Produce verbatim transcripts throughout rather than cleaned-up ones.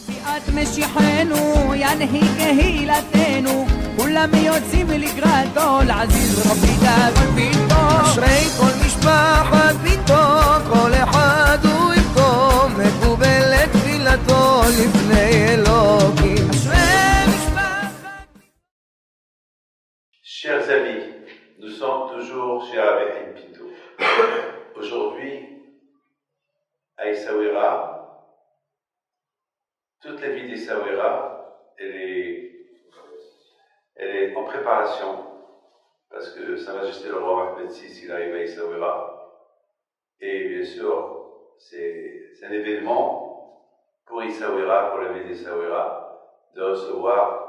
Chers amis, nous sommes toujours chez Rabbi Chaim Pinto. Aujourd'hui, à Essaouira, toute la vie d'Essaouira, elle est, elle est en préparation, parce que Sa Majesté le roi Mohammed six, il arrive à Essaouira, et bien sûr, c'est, c'est un événement pour Essaouira, pour la ville d'Essaouira, de recevoir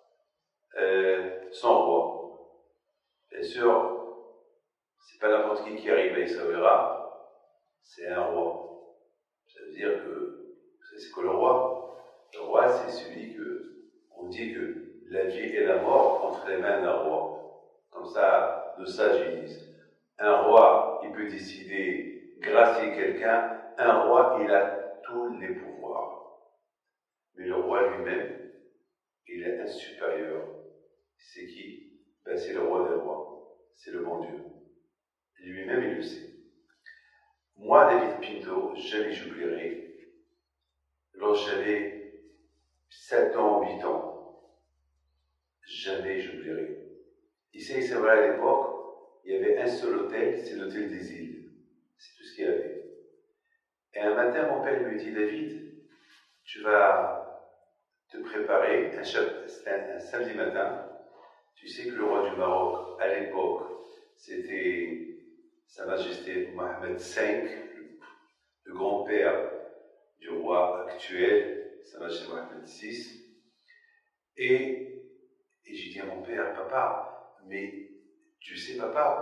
euh, son roi. Bien sûr, c'est pas n'importe qui qui arrive à Essaouira, c'est un roi. Ça veut dire que, c'est quoi le roi? Le roi, c'est celui que, on dit que la vie et la mort entre les mains d'un roi. Comme ça, nos sages ils disent. Un roi, il peut décider, gracier quelqu'un, un roi, il a tous les pouvoirs. Mais le roi lui-même, il est un supérieur. C'est qui? Ben, c'est le roi des rois, c'est le bon Dieu. Lui-même, il le sait. Moi, David Pinto, jamais j'oublierai, lorsque j'avais sept ans ou huit ans, jamais j'oublierai. Ici, c'est vrai, à l'époque, il y avait un seul hôtel, c'est l'hôtel des îles. C'est tout ce qu'il y avait. Et un matin, mon père me dit, David, tu vas te préparer, un, c'était un, un samedi matin. Tu sais que le roi du Maroc, à l'époque, c'était Sa Majesté Mohammed cinq, le grand-père du roi actuel, Sa Majesté Mohammed six. Et, et j'ai dit à mon père, papa, mais tu sais, papa,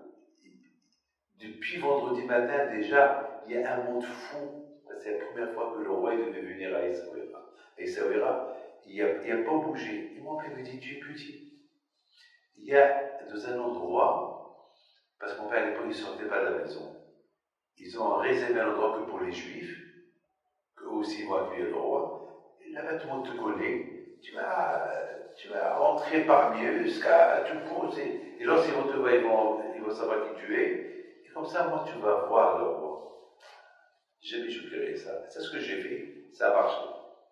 que depuis vendredi matin, déjà, il y a un monde fou. C'est la première fois que le roi devait venir à Essaouira. À Essaouira, il n'a pas bougé. Et mon père me dit, tu es petit. Il y a dans un endroit, parce que mon père à l'époque il ne sortait pas de la maison, ils ont réservé un endroit que pour les juifs, qu'eux aussi vont accueillir le roi, et là-bas tout le monde te connaît, tu vas, tu vas rentrer parmi eux jusqu'à tout poser, et lorsqu'ils vont te voir, ils vont, ils vont savoir qui tu es, et comme ça, moi tu vas voir le roi. Jamais j'oublierai ça, c'est ce que j'ai fait, ça a marché.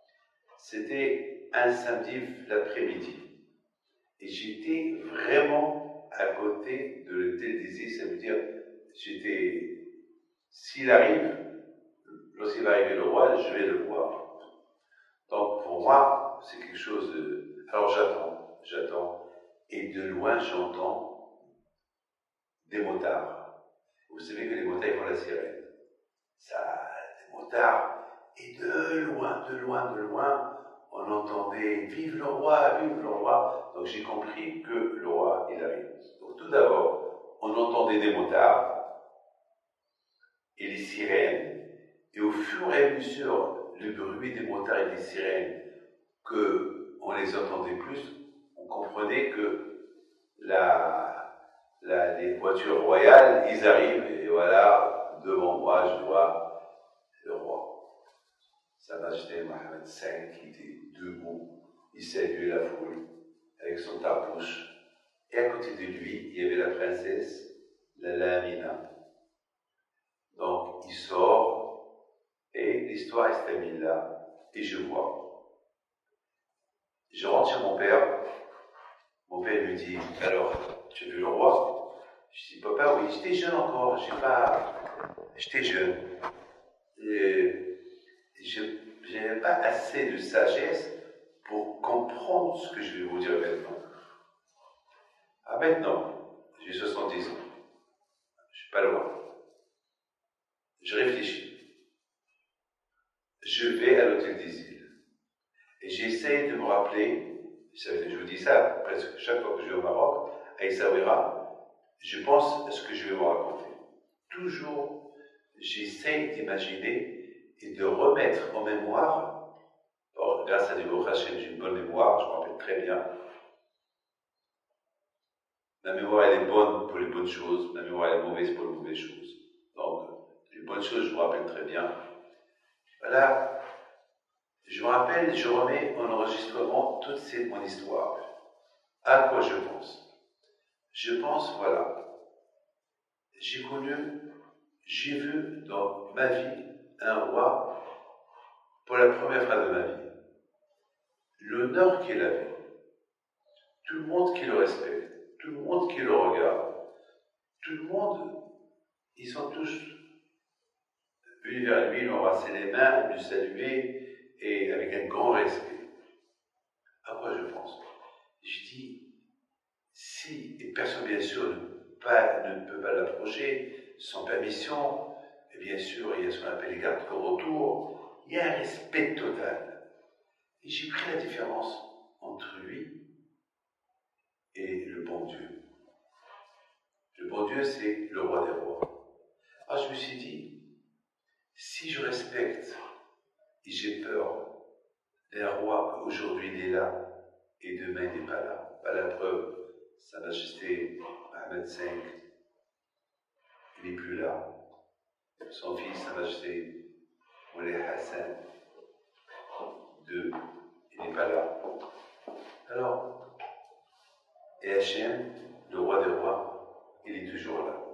C'était un samedi l'après-midi. Et j'étais vraiment à côté de l'hôtel des îles, ça veut dire, j'étais, s'il arrive, lorsqu'il va arriver le roi, je vais le voir. Donc pour moi, c'est quelque chose de... Alors j'attends, j'attends, et de loin j'entends des motards. Vous savez que les motards, ils font la sirène. Ça, des motards, et de loin, de loin, de loin, on entendait « Vive le roi, vive le roi !» Donc j'ai compris que le roi, il arrive. Donc tout d'abord, on entendait des motards et les sirènes, et au fur et à mesure, le bruit des motards et des sirènes, qu'on les entendait plus, on comprenait que la, la, les voitures royales, ils arrivent, et voilà, devant moi, je vois le roi. Sa Majesté Mohammed cinq, qui était debout, il saluait la foule avec son tarbouche. Et à côté de lui, il y avait la princesse, la Lamina. Donc, il sort, et l'histoire est terminée là, et je vois. Je rentre chez mon père, mon père me dit, alors, tu as vu le roi? Je dis, papa, oui, j'étais jeune encore, j'ai pas... J'étais jeune. Et je n'avais pas assez de sagesse pour comprendre ce que je vais vous dire maintenant. Ah, maintenant, j'ai soixante-dix ans. Je suis pas loin. Je réfléchis. Je vais à l'hôtel des îles. Et j'essaye de me rappeler, je vous dis ça presque chaque fois que je vais au Maroc, à Essaouira, je pense à ce que je vais vous raconter. Toujours, j'essaye d'imaginer et de remettre en mémoire, or, grâce à Dieu, j'ai une bonne mémoire, je me rappelle très bien. Ma mémoire, elle est bonne pour les bonnes choses, ma mémoire, elle est mauvaise pour les mauvaises choses. Donc, les bonnes choses, je me rappelle très bien. Voilà, je me rappelle, je remets en enregistrement toute cette, mon histoire. À quoi je pense? Je pense, voilà, j'ai connu, j'ai vu dans ma vie un roi pour la première fois de ma vie. L'honneur qu'il avait, tout le monde qui le respecte, tout le monde qui le regarde, tout le monde, ils sont tous venus vers lui, lui embrasser les mains, lui saluer, et avec un grand respect. À quoi je pense? Je dis, si, et personne bien sûr ne, pas, ne peut pas l'approcher sans permission, et bien sûr il y a ce qu'on appelle les gardes-corps autour, il y a un respect total. Et j'ai pris la différence entre lui et le bon Dieu. Le bon Dieu, c'est le roi des rois. Alors je me suis dit, si je respecte et j'ai peur d'un roi qu'aujourd'hui il est là et demain il n'est pas là, pas la preuve, Sa Majesté Mohammed cinq, il n'est plus là. Son fils, Sa Majesté Moulay Hassan deux, il n'est pas là. Alors, et Hachem, le roi des rois, il est toujours là.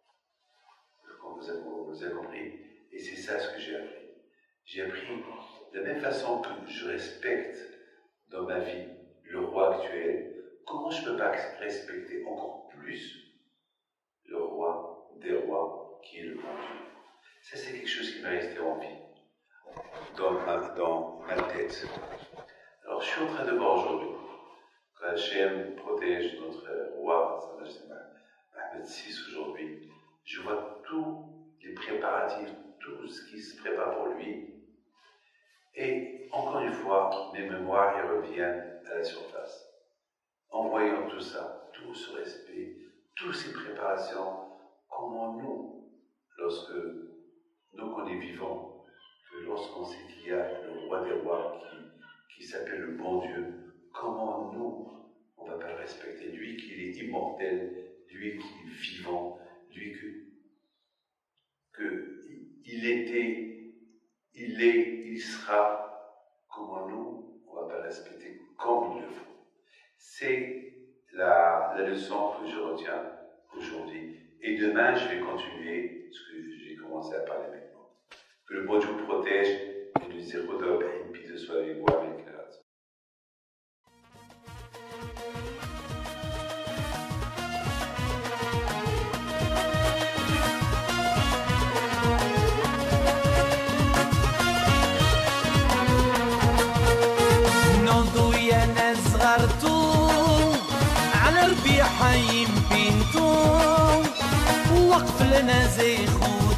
Comme vous avez, vous avez compris. Et c'est ça ce que j'ai appris. J'ai appris de la même façon que je respecte dans ma vie le roi actuel, comment je ne peux pas respecter encore plus le roi des rois qui est le bon Dieu. Ça, c'est quelque chose qui m'est resté en vie, dans ma, dans ma tête. Alors, je suis en train de voir aujourd'hui, quand Hachem protège notre roi, Sa Majesté Mohammed six aujourd'hui, je vois tous les préparatifs, tout ce qui se prépare pour lui. Et encore une fois, mes mémoires y reviennent à la surface. En voyant tout ça, tout ce respect, toutes ces préparations, comment nous, lorsque nous qu'on est vivants, que lorsqu'on sait qu'il y a le roi des rois qui, qui s'appelle le bon Dieu, comment nous, on ne va pas le respecter, lui qui est immortel, lui qui est vivant, lui que, que il était, il est, il sera, comment nous, on ne va pas le respecter comme il le faut. C'est la, la leçon que je retiens aujourd'hui. Et demain, je vais continuer ce que j'ai commencé à parler maintenant. Que le bon Dieu protège et nous dise Rodolphe et puis de soit avec vous avec grâce. على ربيع حيم بنتو وقف لنا زي خو